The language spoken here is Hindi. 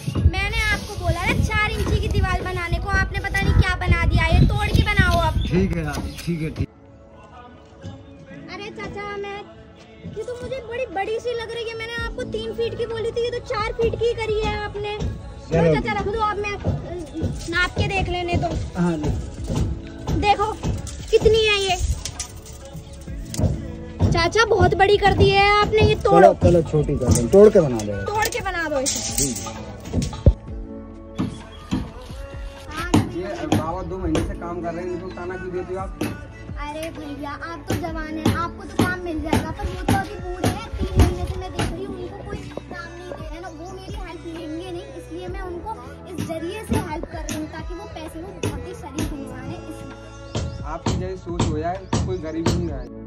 मैंने आपको बोला ना 4 इंची की दीवार बनाने को, आपने पता नहीं क्या बना दिया। ये तोड़ के बनाओ अब। ठीक है ठीक है ठीक। अरे चाचा ये तो मुझे बड़ी बड़ी सी लग रही है। मैंने आपको 3 फीट की बोली थी, ये तो 4 फीट की करी है आपने। चलो चाचा रख दो, अब मैं नाप के देख लेने दो। हाँ देखो कितनी है ये। चाचा बहुत बड़ी कर दी है आपने, ये तोड़ो। चलो छोटी कर दो, तोड़ के बना दो। तोड़ के बना दो इसे। ये बाबा 2 महीने से काम कर रहे हैं, इनको ताना क्यों देते हो आप? अरे भैया आप तो जवान हैं, आपको तो काम मिल जाएगा, पर वो तो अभी बूढ़े हैं। 3 महीने से मैं देख रही हूँ, उनको कोई काम नहीं दे रहे हैं ना। वो मेरी हेल्प लेंगे नहीं, इसलिए मैं उनको इस जरिए से हेल्प कर रही हूँ, ताकि वो पैसे में बहुत ही शरीफ इंसान है। इसलिए आपकी जैसी सोच हो जाए तो कोई गरीब नहीं रहे।